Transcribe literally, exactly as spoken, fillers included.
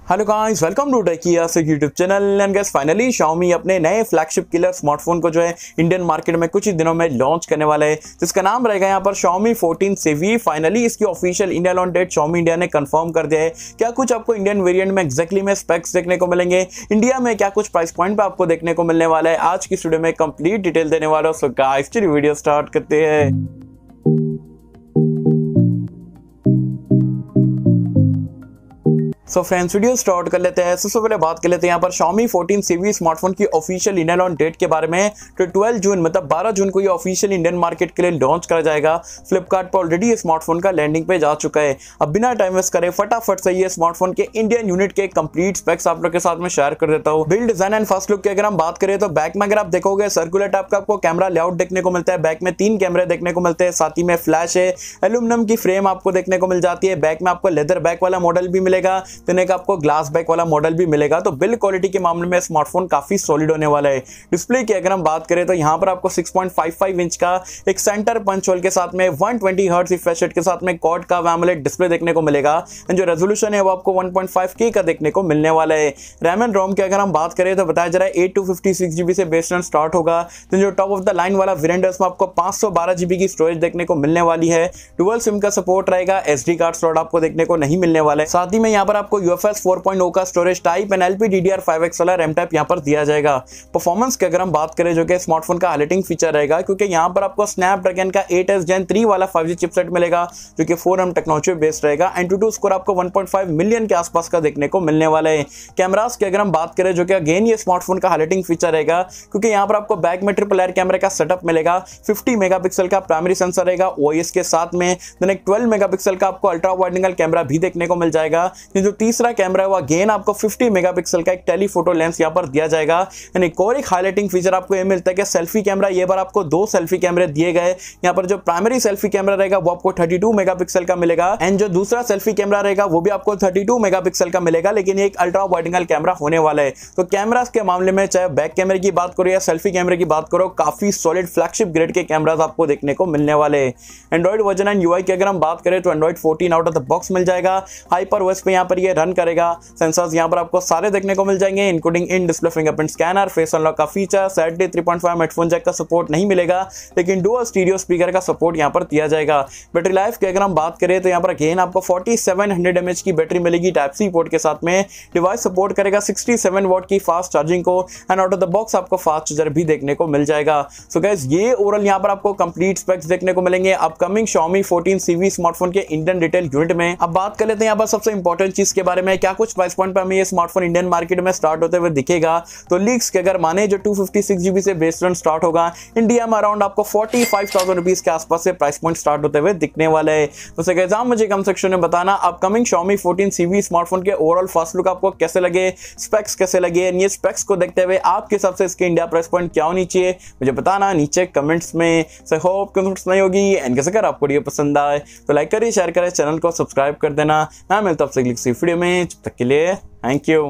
Hello guys, welcome to टेकिया से YouTube channel. And guys finally Xiaomi अपने नए फ्लैगशिप किलर स्मार्टफोन को जो है इंडियन मार्केट में कुछ ही दिनों में लॉन्च करने वाला है, जिसका नाम रहेगा यहाँ पर Xiaomi fourteen C V. Finally इसकी official India launch date Xiaomi India ने कंफर्म कर दिया है। क्या कुछ आपको इंडियन वेरिएंट में एक्जैक्टली में स्पेक्स देखने को मिलेंगे, इंडिया में क्या कुछ प्राइस पॉइंट पे आपको देखने को मिलने वाला है, आज की वीडियो में कंप्लीट डिटेल देने वाला हूं। सो गाइस चलिए वीडियो स्टार्ट करते हैं। सो फ्रेंड्स वीडियो स्टार्ट कर लेते हैं। सबसे पहले बात कर लेते हैं यहाँ पर Xiaomi fourteen C V smartphone की ऑफिशियल इंडिया लॉन्च डेट के बारे में। तो ट्वेल्व जून मतलब बारह जून को ये ऑफिशियल इंडियन मार्केट के लिए लॉन्च करा जाएगा। फ्लिपकार्ट पर ऑलरेडी ये स्मार्टफोन का लैंडिंग पे जा चुका है। अब बिना टाइम वेस्ट करे फटाफट से ये स्मार्टफोन के इंडियन यूनिट के कंप्लीट स्पेक्स आप लोग के साथ में शेयर कर देता हूँ। Build design and first look की अगर हम बात करें तो बैक में अगर आप देखोगे सर्कुलर टाइप का आपको कैमरा लेआउट देखने को मिलता है। बैक में तीन कैमरे देखने को मिलते हैं, साथ ही में फ्लैश है, एल्यूमिनियम की फ्रेम आपको देखने को मिल जाती है। बैक में आपको लेदर बैक वाला मॉडल भी मिलेगा, देन एक आपको ग्लास बैक वाला मॉडल भी मिलेगा। तो बिल्ड क्वालिटी के मामले में स्मार्टफोन काफी सॉलिड होने वाला है। डिस्प्ले की अगर हम बात करें तो यहाँ पर आपको six point five five inch का एक सेंटर पंच होल के साथ में one twenty hertz refresh rate के साथ में क्वाड का एमोलेड डिस्प्ले देखने को मिलेगा। एंड जो रेजोल्यूशन है वो आपको वन पॉइंट फाइव के का देखने को मिलने वाला है। रैम एंड रोम की अगर हम बात करें तो बताया जा रहा है eight two fifty six GB से बेस रैंक स्टार्ट होगा। तो जो टॉप ऑफ द लाइन वाला वेरिएंट है उसमें आपको पाँच सौ बारह जीबी की स्टोरेज देखने को मिलने वाली है। डुअल सिम का सपोर्ट रहेगा, एसडी कार्ड स्लॉट आपको देखने को नहीं मिलने वाला है। साथ ही में यहाँ पर आपको यूएफएस फोर पॉइंट ओ का storage type and LP DDR five X वाला रैम टाइप यहाँ पर दिया जाएगा। परफॉर्मेंस की अगर हम बात करें जो कि स्मार्टफोन का हाईलाइटिंग फीचर रहेगा, क्योंकि यहाँ पर आपको स्नैपड्रैगन का एट एस जेन थ्री वाला फाइव जी चिपसेट मिलेगा जो कि फोर एम टेक्नोलॉजी बेस्ड रहेगा। एंटूटू स्कोर आपको वन पॉइंट फाइव मिलियन के आसपास का देखने को मिलने वाला है। कैमरास की अगर हम बात करें जो कि अगेन ये स्मार्टफोन का हाईलाइटिंग फीचर रहेगा, क्योंकि यहाँ पर आपको बैक में ट्रिपल एयर कैमरे का सेटअप मिलेगा। फिफ्टी मेगापिक्सल का प्राइमरी सेंसर रहेगा ओएस के साथ में, देन एक ट्वेल्व मेगापिक्सल का आपको अल्ट्रा वाइड एंगल कैमरा भी देखने को मिल जाएगा। जो तीसरा कैमरा है वो अगेन आपको फिफ्टी मेगापिक्सल का एक टेलीफोटो लेंस यहाँ पर दिया जाएगा। यानी एक और एक हाईलाइटिंग फीचर आपको ये मिलता है कि सेल्फी कैमरा, ये बार आपको दो सेल्फी कैमरे दिए गए। यहाँ पर जो प्राइमरी सेल्फी कैमरा रहेगा वो आपको थर्टी टू मेगापिक्सल का मिलेगा, एंड जो दूसरा सेल्फी कैमरा रहेगा वो भी आपको थर्टी टू मेगापिक्सल का मिलेगा, लेकिन एक अल्ट्रा वाइड एंगल कैमरा होने वाला है। तो कैमरास के मामले में चाहे बैक कैमरे की बात करो या सेल्फी कैमरे की बात करो, काफी सॉलिड फ्लैगशिप ग्रेड के कैमरास आपको देखने को मिलने वाले हैं। एंड्रॉइड वर्जन एंड यूआई की अगर हम बात करें तो Android fourteen out of the box मिल जाएगा। हाइपर ओएस पे यहाँ पर ये रन करेगा। सेंसर्स यहाँ पर आपको सारे देखने को मिल जाएंगे, including in display fingerprint scanner, face unlock का feature. Saturday three point five headphone jack का सपोर्ट नहीं मिलेगा, लेकिन डुअल स्टीरियो स्पीकर का सपोर्ट यहाँ पर दिया जाएगा। बैटरी लाइफ की अगर हम बात करें तो यहाँ पर अगेन आपको फोर्टी सेवन हंड्रेड एमएच की बैटरी मिलेगी टाइप सी पोर्ट के साथ में। डिवाइस सपोर्ट करेगा सिक्सटी सेवन वॉट की फास्ट चार्जिंग को, and out of the box आपको फास्ट चार्जर भी देखने को मिल जाएगा। सो गाइस ये ओवरऑल यहाँ पर आपको कंप्लीट स्पेक्स देखने को मिलेंगे upcoming Xiaomi fourteen C V smartphone के इंडियन रिटेल यूनिट में। अब बात कर लेते हैं यहाँ पर सबसे इंपॉर्टेंट चीज के बारे में, क्या कुछ प्राइस पॉइंट पर हमें ये स्मार्टफोन इंडियन मार्केट में स्टार्ट होते हुए दिखेगा। तो लीक्स के अगर माने जो टू फिफ्टी सिक्स जीबी से बेस रन स्टार्ट होगा, इंडिया में अराउंड आपको फोर्टी फाइव थाउजेंड रुपीस के आसपास से प्राइस पॉइंट स्टार्ट होते हुए दिखने वाले हैं। तो से गाइस आप मुझे कमेंट सेक्शन में बताना upcoming Xiaomi fourteen C V smartphone के ओवरऑल फर्स्ट लुक आपको कैसे लगे, स्पेक्स कैसे लगे। ये स्पेक्स को देखते हुए आपके हिसाब से इसके इंडिया प्राइस पॉइंट क्या होनी चाहिए मुझे बताना नीचे कमेंट्स में। सो होप कमेंट्स नहीं होगी एंड कैसे अगर आपको वीडियो पसंद आए तो लाइक करिए, शेयर करें, चैनल को सब्सक्राइब कर देना। मैं मिलता हूं आपसे अगली वीडियो में, तब तक के लिए थैंक यू।